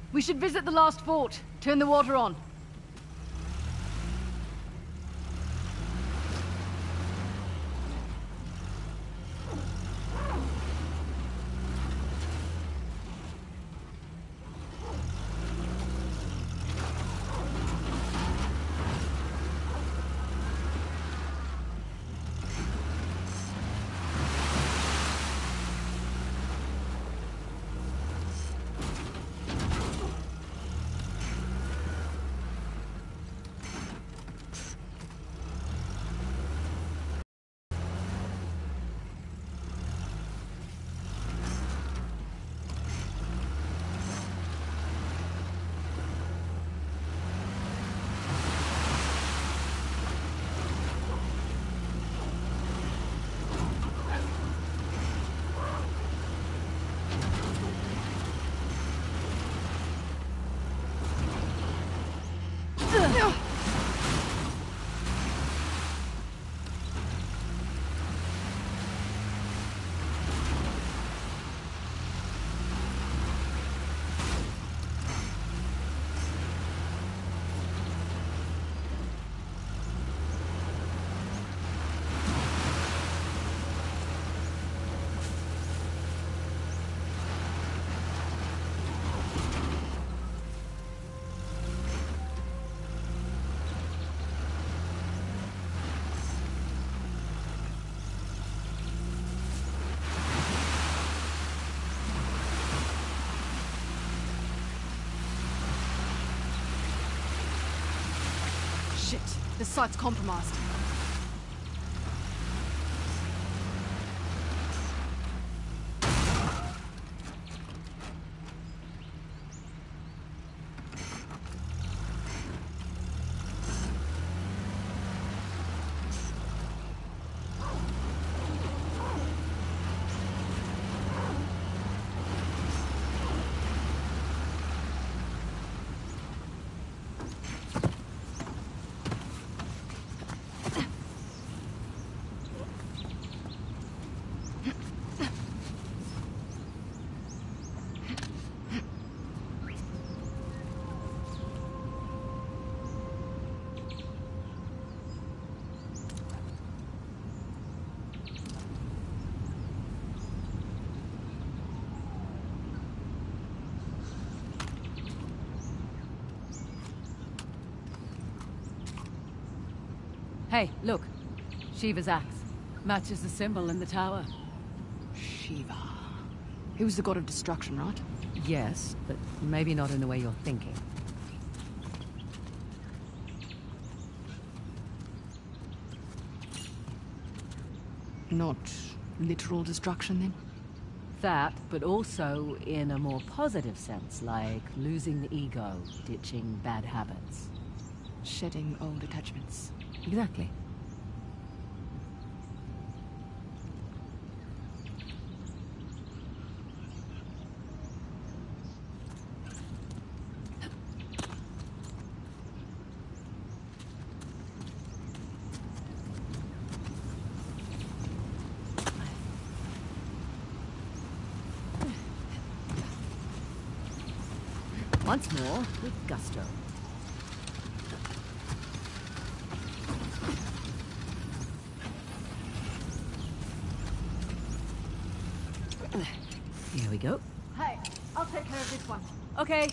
We should visit the last fort. Turn the water on. Shit, this site's compromised. Hey, look. Shiva's axe. Matches the symbol in the tower. Shiva. He was the god of destruction, right? Yes, but maybe not in the way you're thinking. Not literal destruction, then? That, but also in a more positive sense, like losing the ego, ditching bad habits. Shedding old attachments. Exactly. Once more, with gusto. Here we go. Hey, I'll take care of this one. Okay.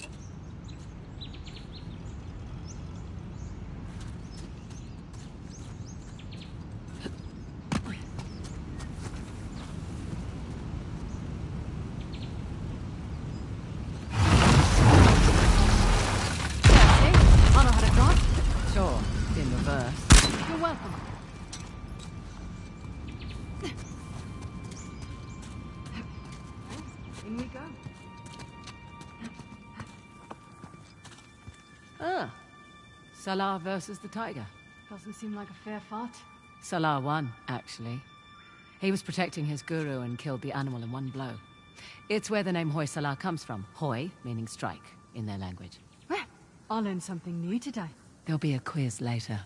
I know how to drive. Sure, in reverse. You're welcome. In we go. Ah. Salah versus the tiger. Doesn't seem like a fair fight. Salah won, actually. He was protecting his guru and killed the animal in one blow. It's where the name Hoy Salah comes from. Hoy, meaning strike, in their language. Well, I learned something new today. There'll be a quiz later.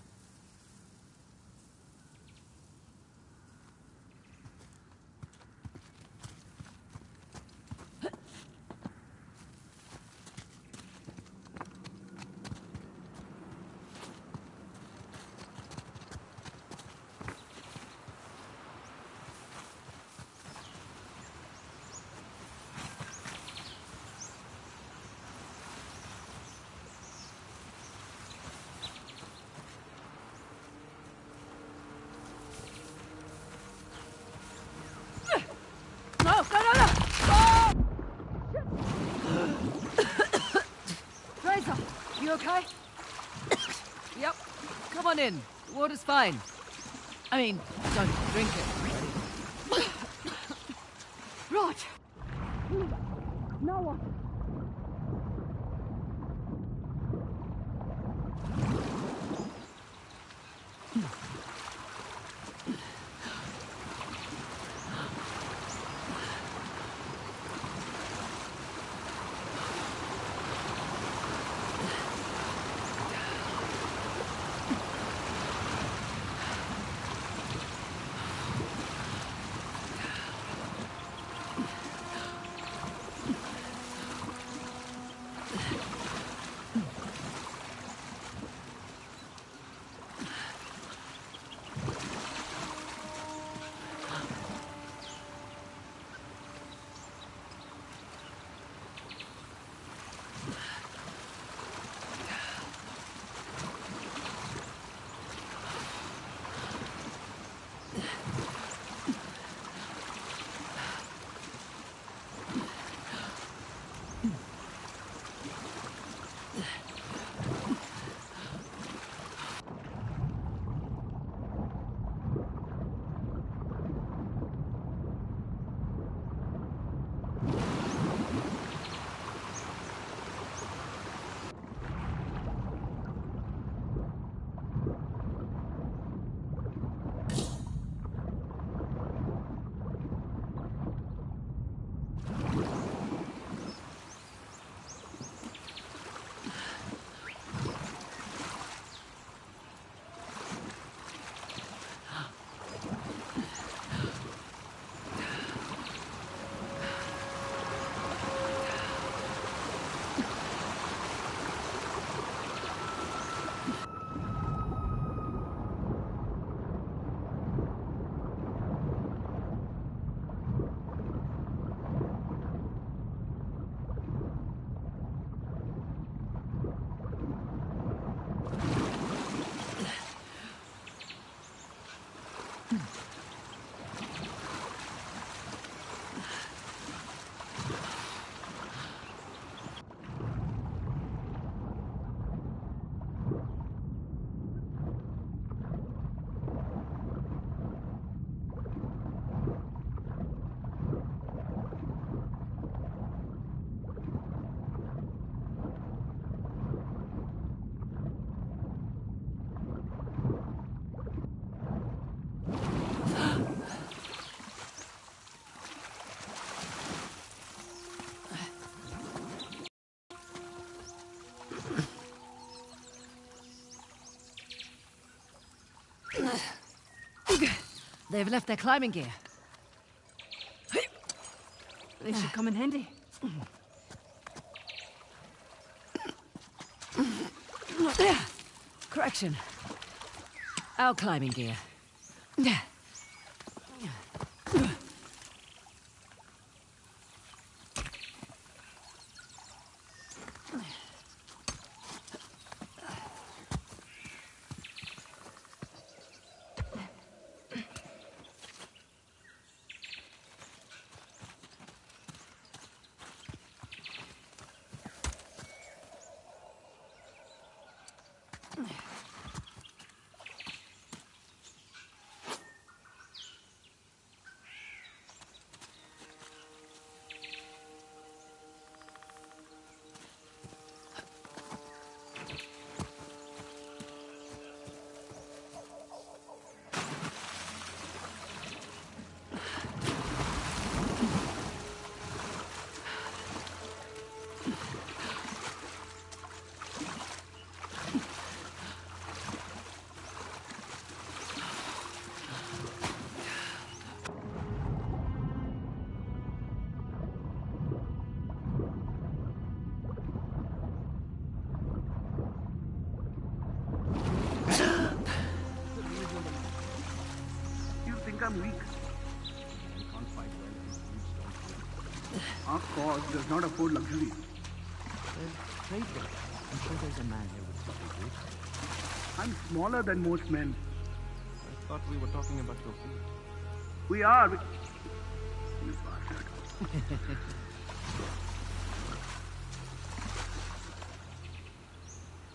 okay? Yep. Come on in. The water's fine. I mean, don't drink it. Right. Now what? They've left their climbing gear. They should come in handy. Correction. Our climbing gear. I'm weak. I can't fight well against brutes, don't you? Our cause does not afford luxury. Trade them. I'm sure there's a man here with something good. I'm smaller than most men. I thought we were talking about your food. We are. You bastard.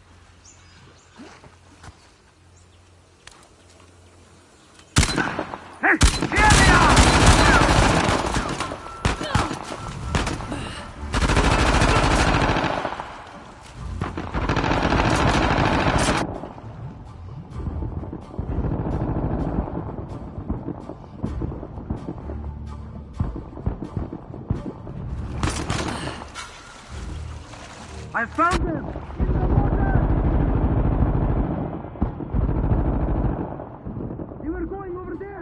I found them! They were going over there!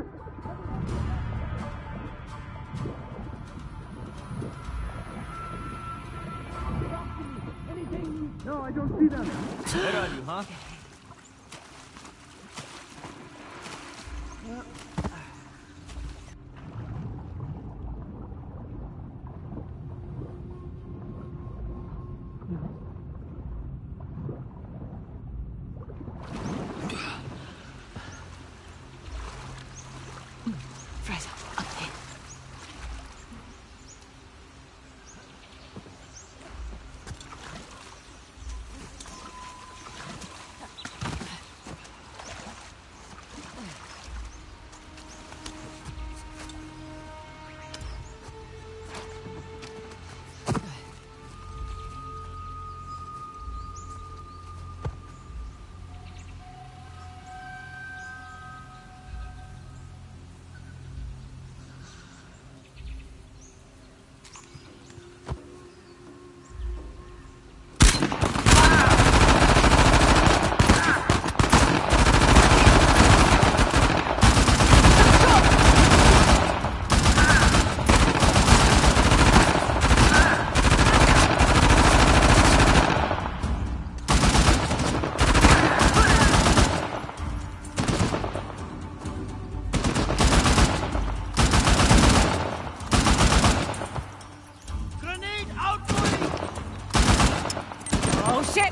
No, I don't see them. Where are you, huh? Fraser, up there. Oh shit!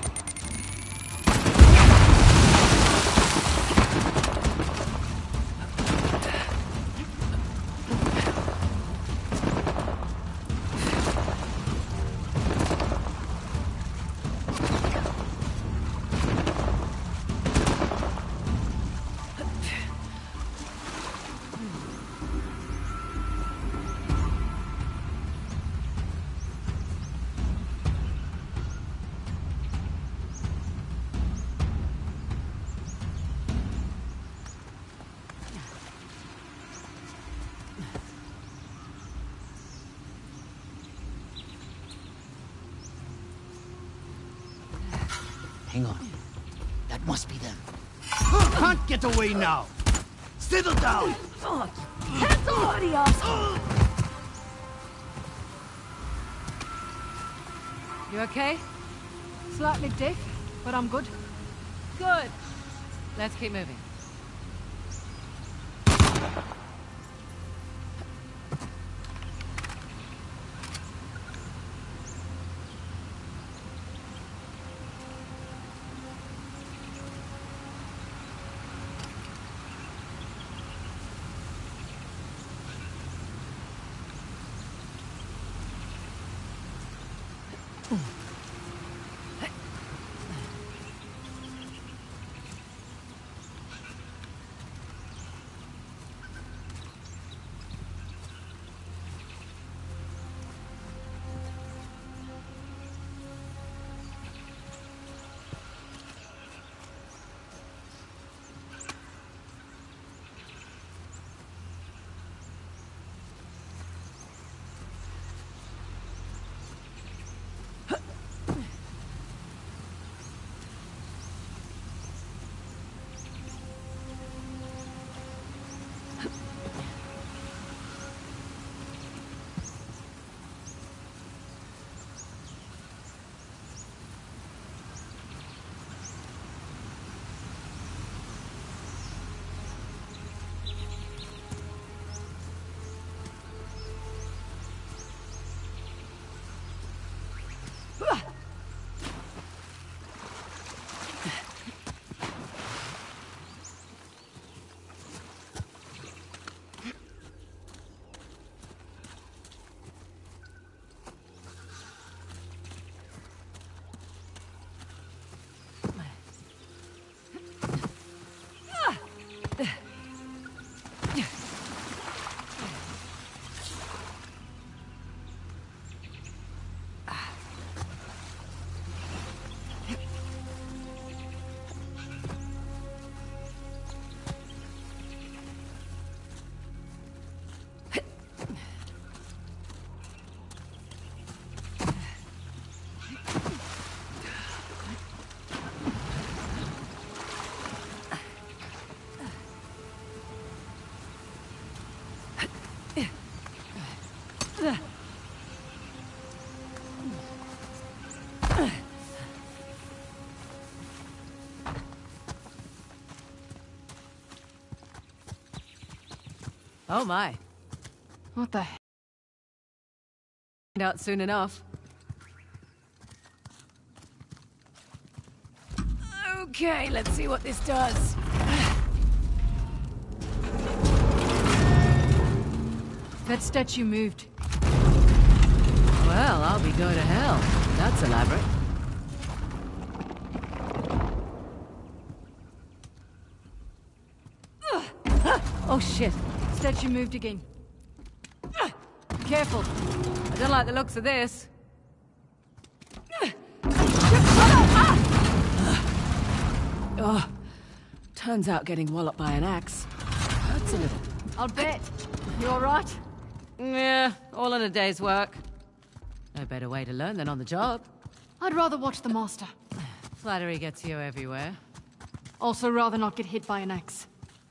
Hang on. That must be them. Can't get away now. Settle down. Hands already, asshole! You okay? Slightly deaf, but I'm good. Good. Let's keep moving. Oh my. What the hell? Find out soon enough. Okay, let's see what this does. That statue moved. Well, I'll be going to hell. That's elaborate. Oh shit. Statue moved again. Careful. I don't like the looks of this. Oh, turns out getting walloped by an axe hurts a little. I'll bet. You alright? Yeah, all in a day's work. No better way to learn than on the job. I'd rather watch the master. Flattery gets you everywhere. Also rather not get hit by an axe.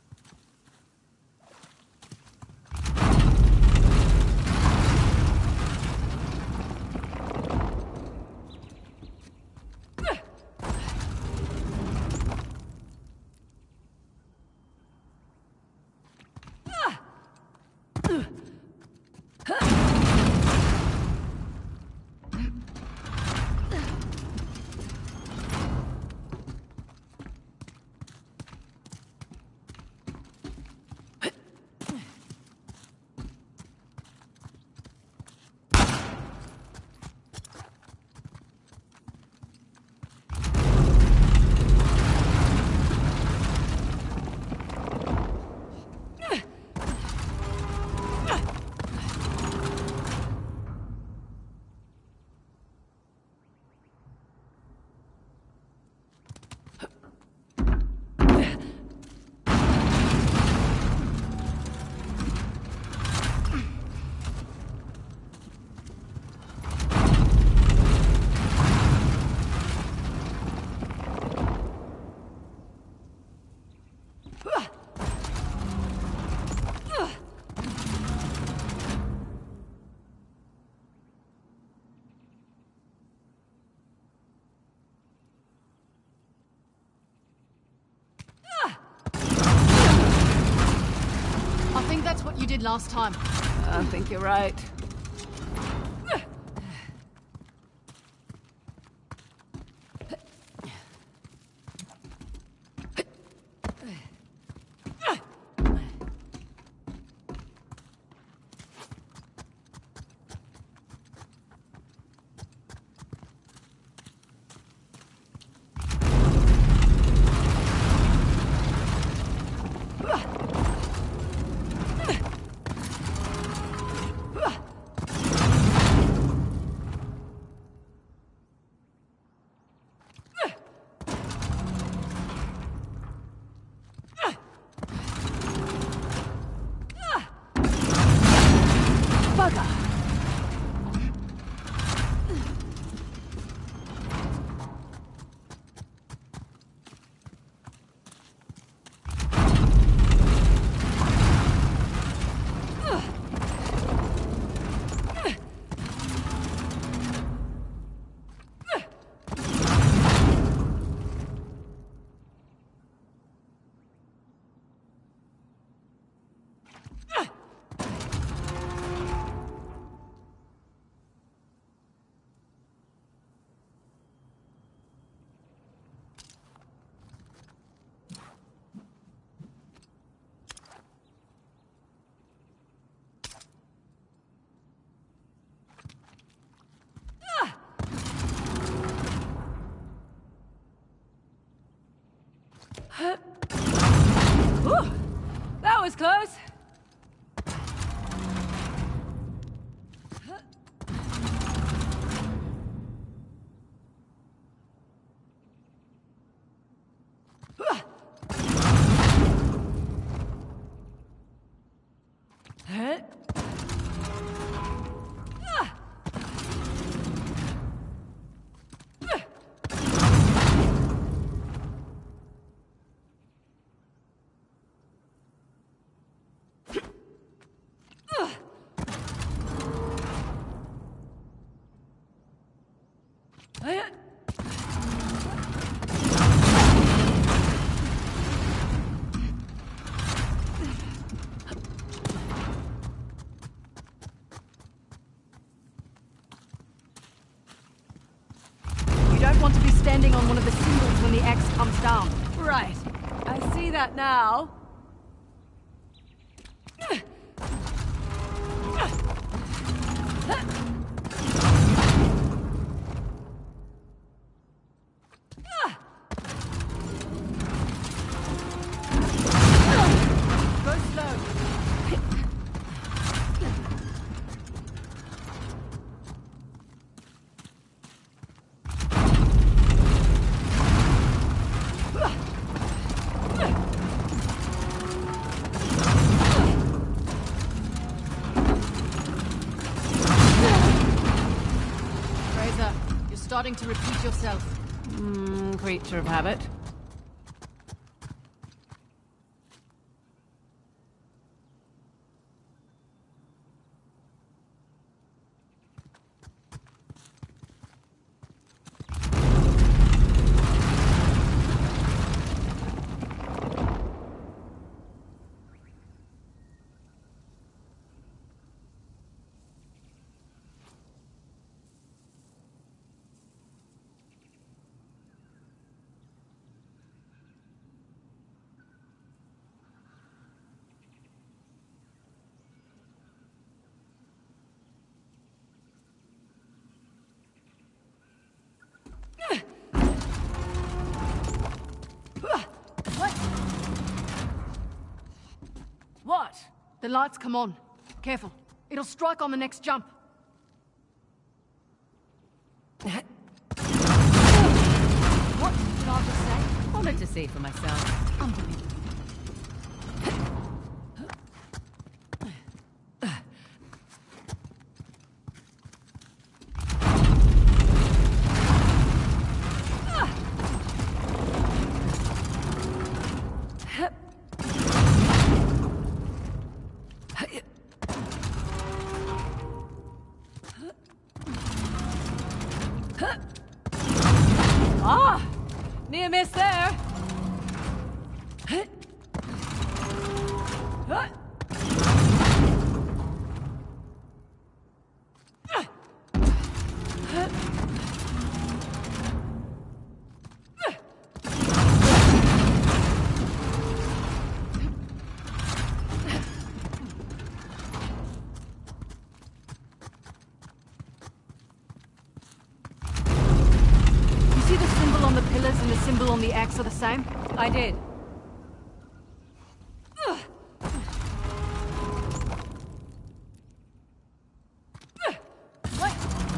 I think that's what you did last time. I think you're right. Whew, that was close. to be standing on one of the symbols when the axe comes down. Right. I see that now. Go slow. Fraser, you're starting to repeat yourself. Creature of habit. What? The lights come on. Careful. It'll strike on the next jump. What did I just say? Wanted to see for myself. Unbelievable. Ah! Near miss there. You see the symbol on the pillars and the symbol on the axe are the same? I did. Wait.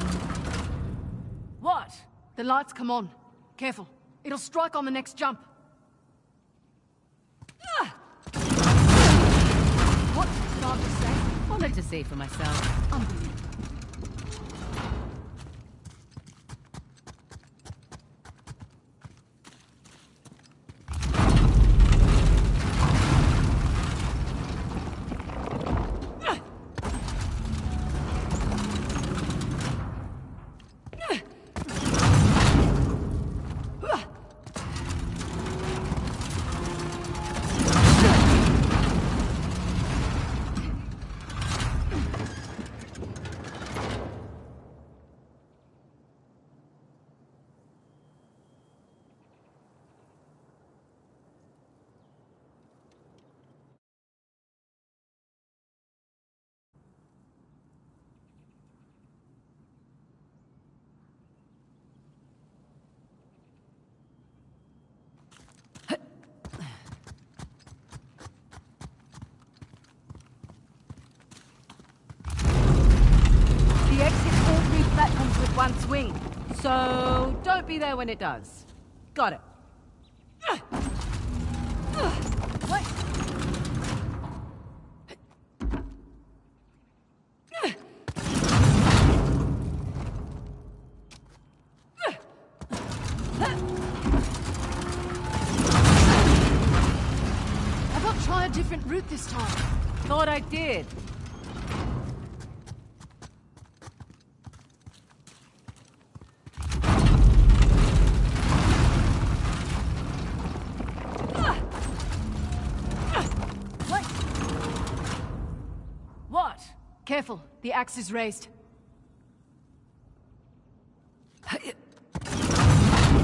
What? The lights come on. Careful. It'll strike on the next jump. What did I just say? Wanted to see for myself. Unbelievable. The exit all three platforms with one swing. So, don't be there when it does. Got it. Wait. How about try a different route this time? Thought I did. Wait. What? Careful, the axe is raised.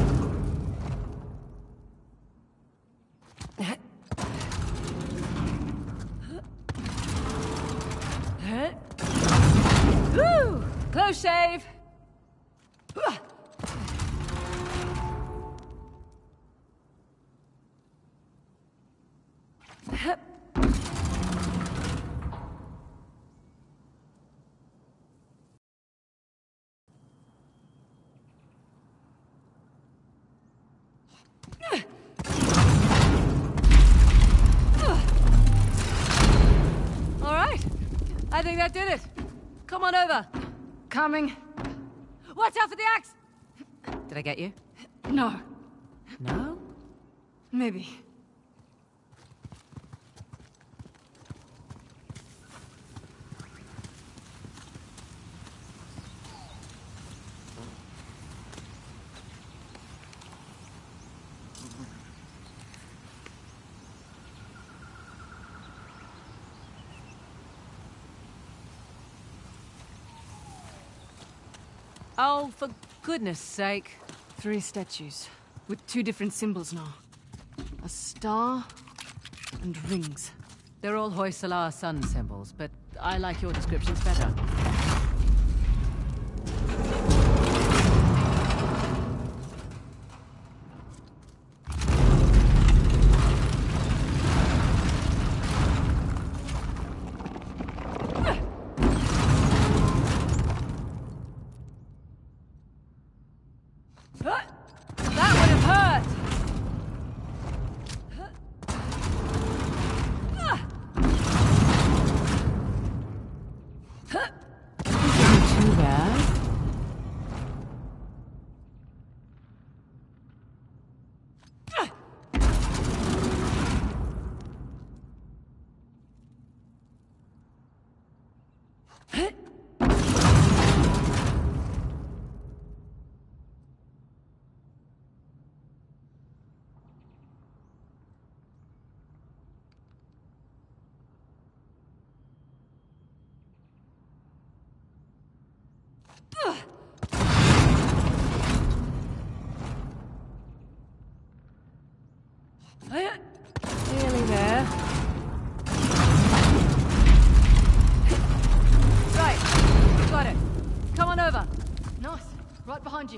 shave. All right. I think that did it. Come on over. Coming. Watch out for the axe! Did I get you? No. No? Maybe. Oh, for goodness sake. 3 statues. With 2 different symbols now. A star and rings. They're all Hoysala sun symbols, but I like your descriptions better. That would have hurt! Isn't too bad. Nearly there. Right, got it. Come on over. Nice. Right behind you.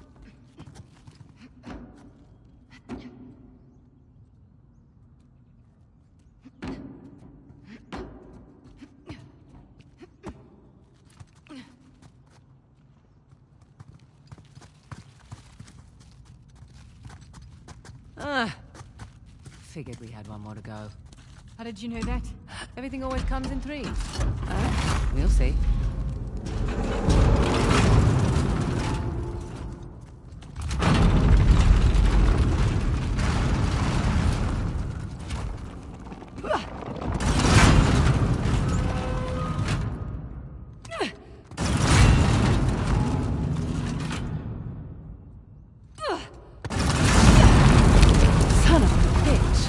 Figured we had one more to go. How did you know that? Everything always comes in 3s. We'll see. Son of a bitch!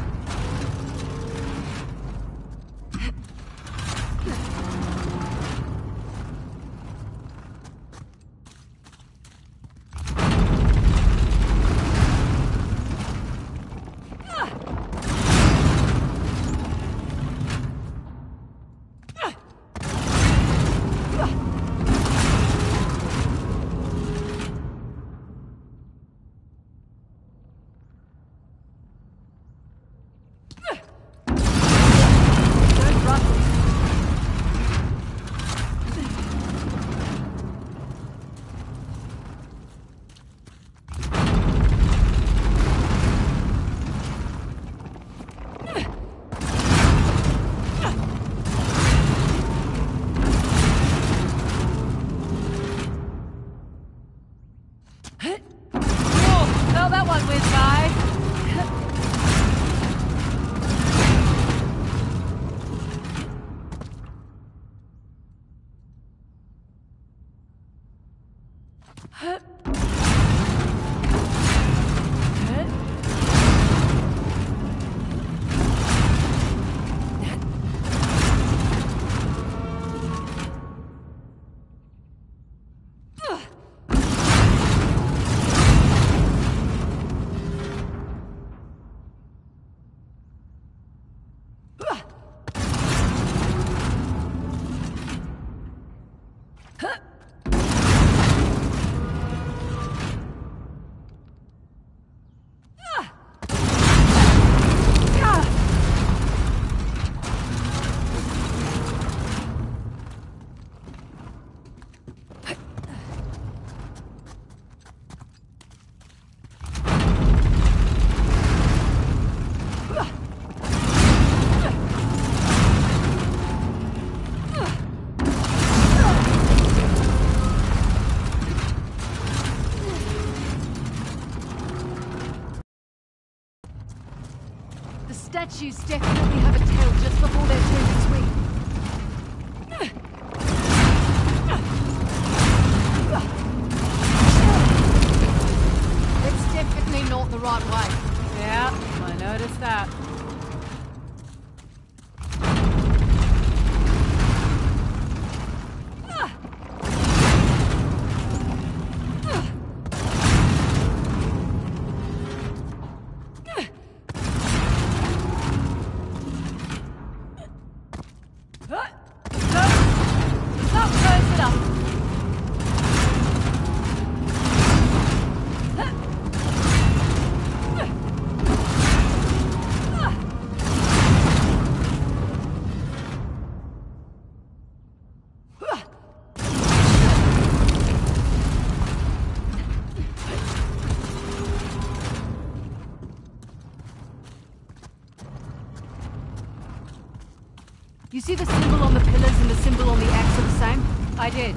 Well, that one whizzed by. statues definitely have a tail just before they're turned its way. It's definitely not the right way. Yeah, I noticed that. You see the symbol on the pillars and the symbol on the axe are the same? I did.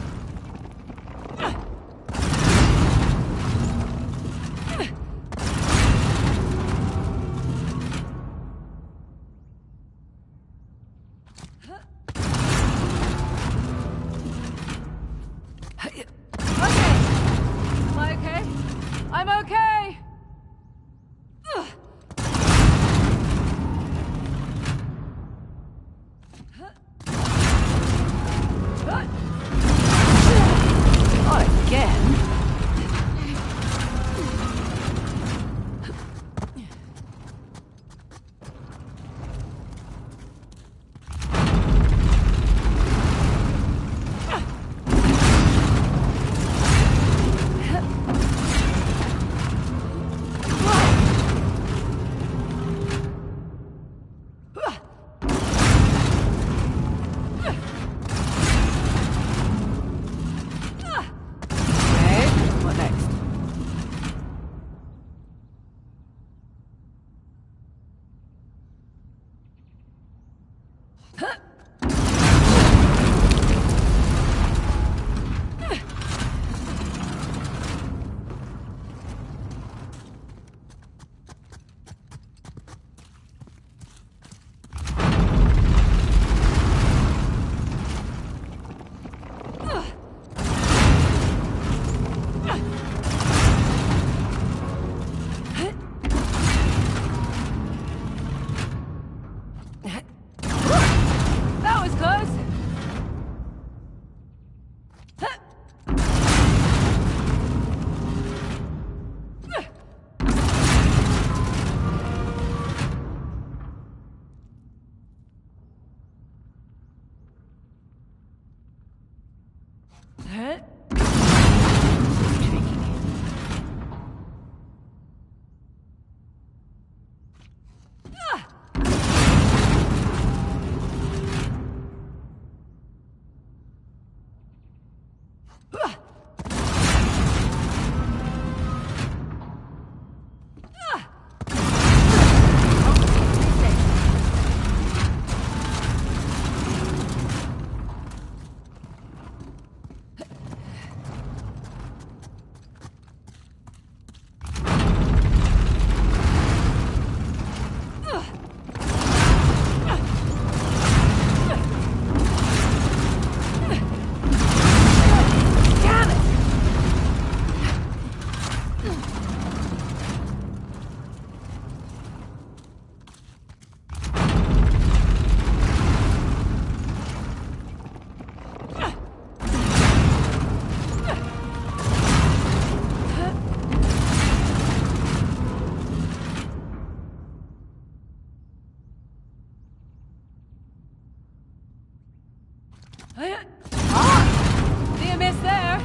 See a miss there.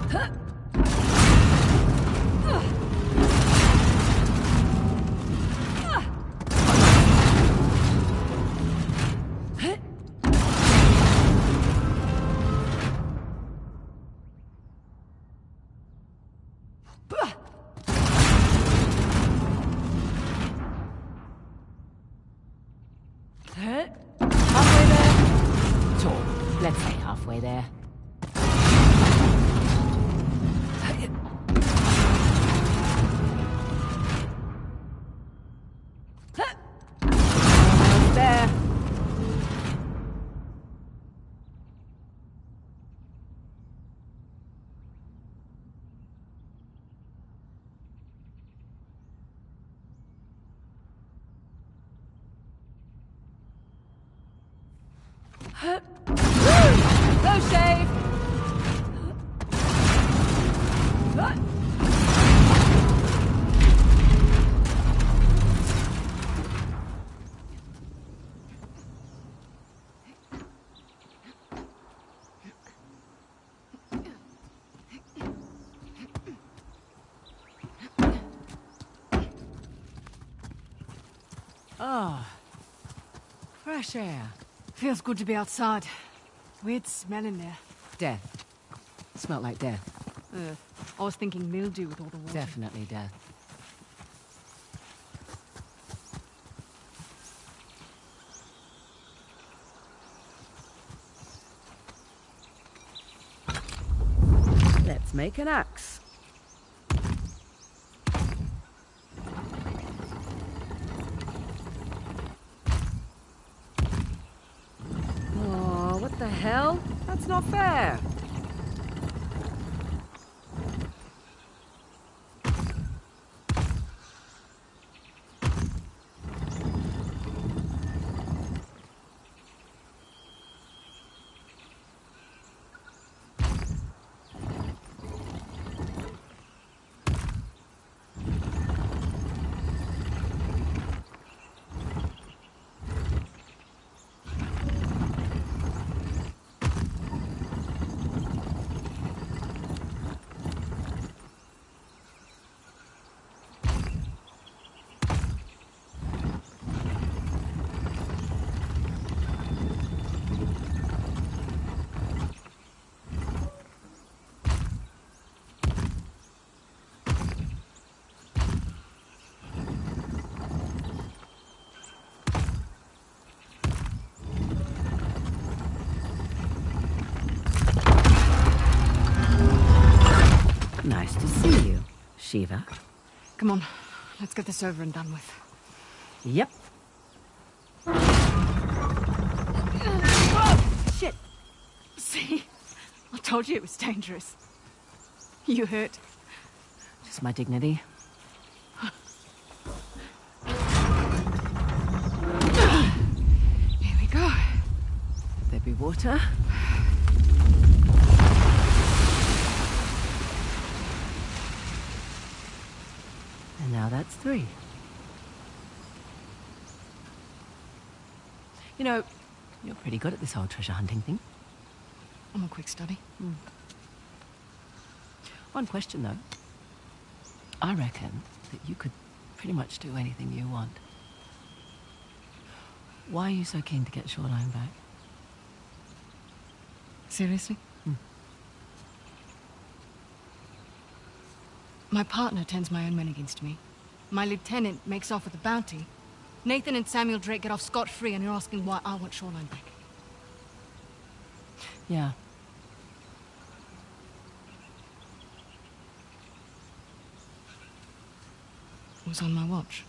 Halfway there. Sure, let's say halfway there. No shave! Oh, fresh air. Feels good to be outside. Weird smell in there. Death. Smelled like death. I was thinking mildew with all the water. Definitely death. Let's make an axe. Oh, what the hell? That's not fair. Nice to see you, Shiva. Come on, let's get this over and done with. Yep. Shit! See? I told you it was dangerous. You hurt. Just my dignity. Here we go. There be water. And now that's 3. You know, you're pretty good at this whole treasure hunting thing. I'm a quick study. One question, though. I reckon that you could pretty much do anything you want. Why are you so keen to get Shoreline back? Seriously? My partner turns my own men against me. My lieutenant makes off with a bounty. Nathan and Samuel Drake get off scot-free, and you're asking why I want Shoreline back. Yeah. It was on my watch.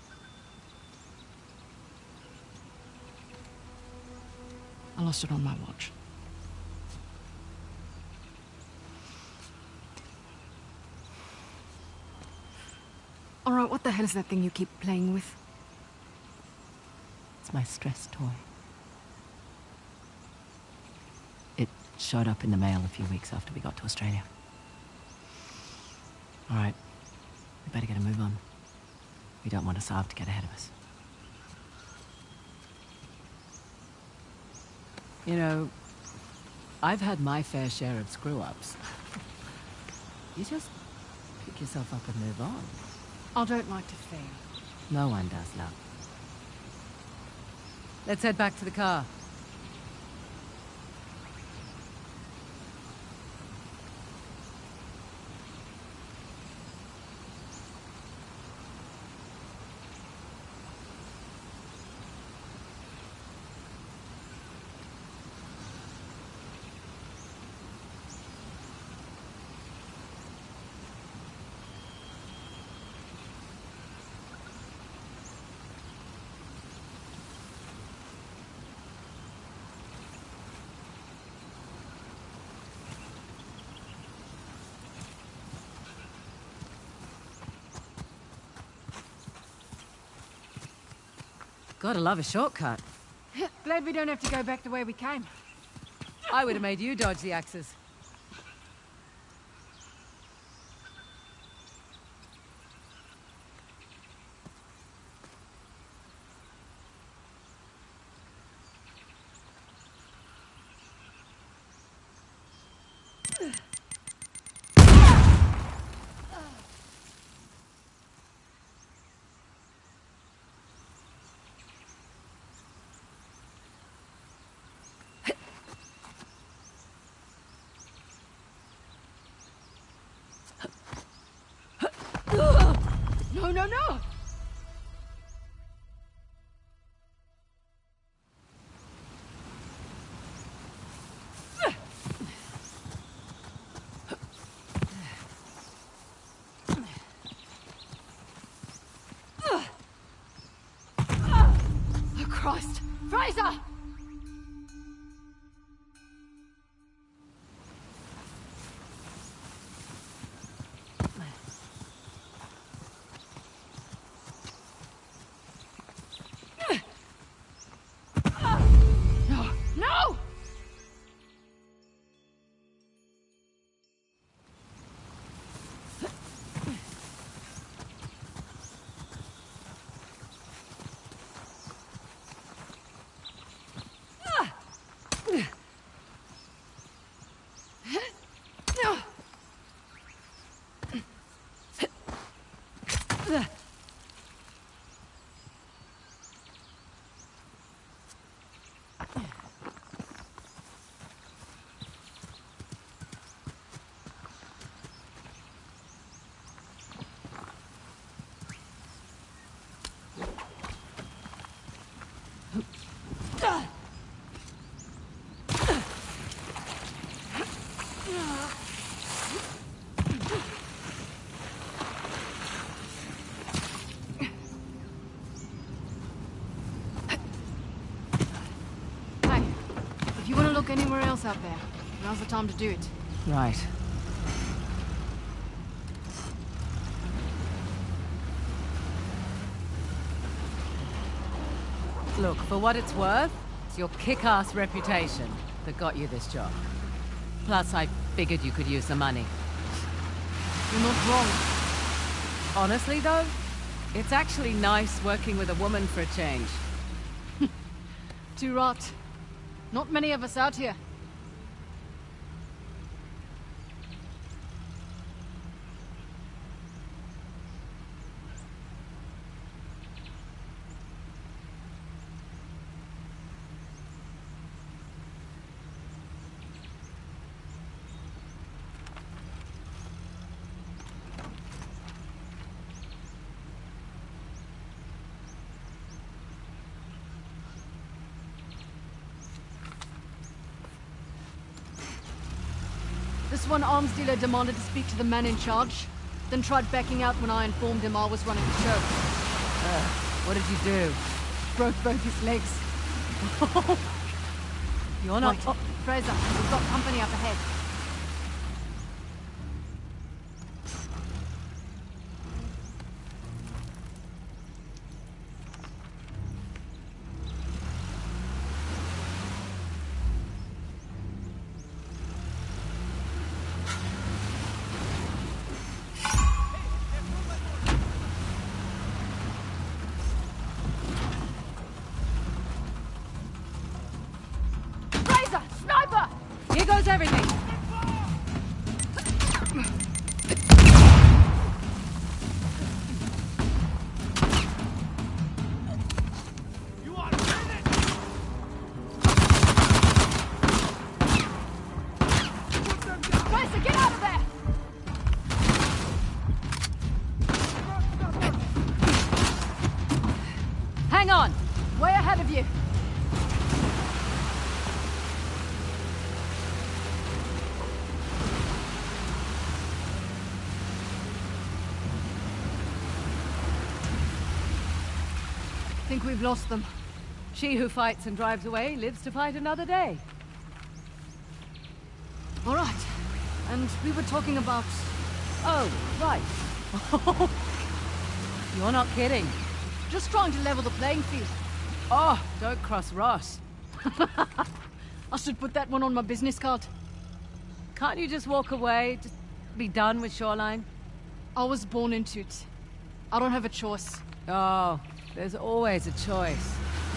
I lost it on my watch. All right, what the hell is that thing you keep playing with? It's my stress toy. It showed up in the mail a few weeks after we got to Australia. All right. We better get a move on. We don't want Asav to get ahead of us. You know, I've had my fair share of screw-ups. You just pick yourself up and move on. I don't like to fail. No one does, love. Let's head back to the car. Gotta love a shortcut. Glad we don't have to go back the way we came. I would have made you dodge the axes. No, no, no! Oh, Christ! Fraser! No! No! Hey, if you want to look anywhere else out there, now's the time to do it. Right. Look, for what it's worth, it's your kick-ass reputation that got you this job. Plus, I figured you could use the money. You're not wrong. Honestly, though, it's actually nice working with a woman for a change. Too right. Not many of us out here. This one arms dealer demanded to speak to the man in charge, then tried backing out when I informed him I was running the show. What did you do? Broke both his legs. You're not... Wait, Fraser, we've got company up ahead. Fraser! Sniper! Here goes everything! Fraser, get out of there! Hang on! Way ahead of you. Think we've lost them. She who fights and drives away lives to fight another day. All right. And we were talking about... Oh, right. You're not kidding. just trying to level the playing field. Oh, don't cross Ross. I should put that one on my business card. Can't you just walk away? Just be done with Shoreline? I was born into it. I don't have a choice. Oh, there's always a choice.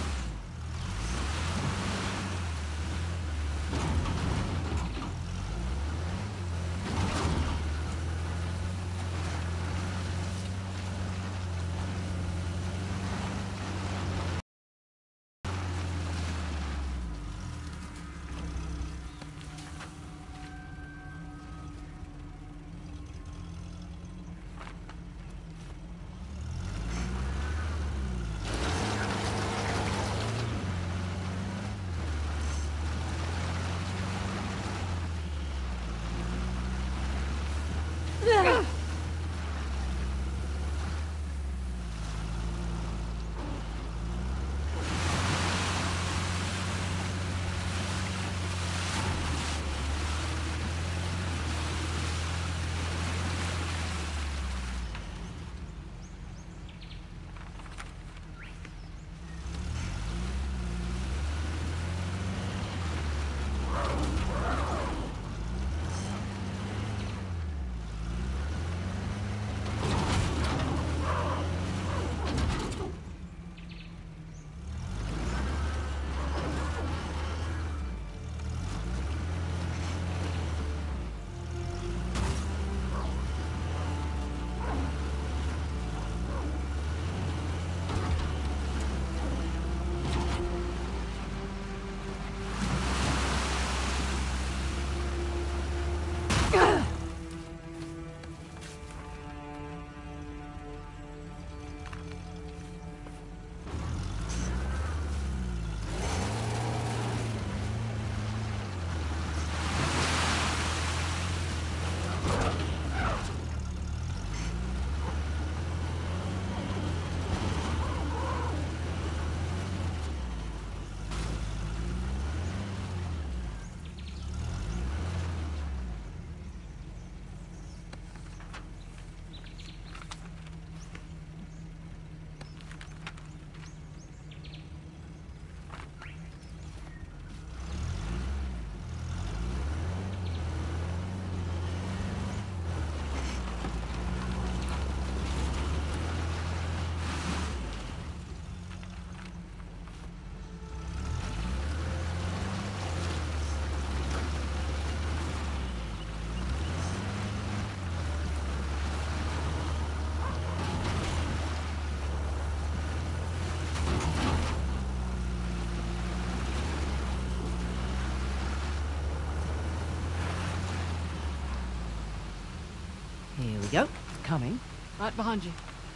Here we go. Coming. Right behind you.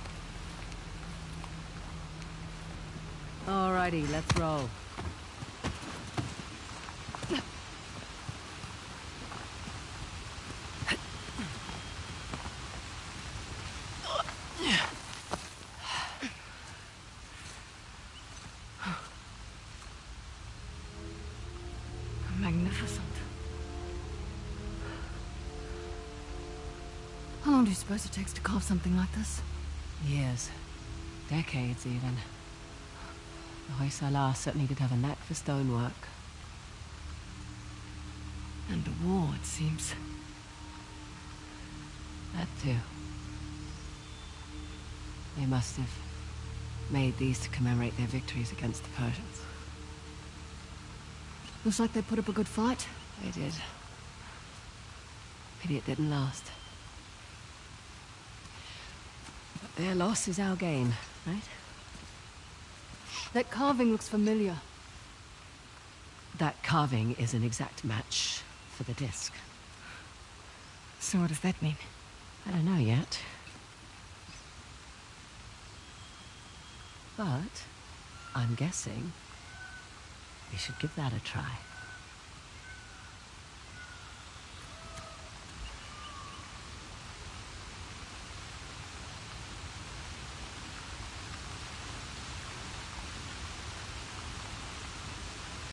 Alrighty, let's roll. Magnificent. How long do you suppose it takes to carve something like this? Years. Decades, even. The Hoysala certainly did have a knack for stonework. And the war, it seems. That too. They must have made these to commemorate their victories against the Persians. Looks like they put up a good fight. They did. Pity it didn't last. But their loss is our gain, right? That carving looks familiar. That carving is an exact match for the disc. So what does that mean? I don't know yet. But I'm guessing we should give that a try.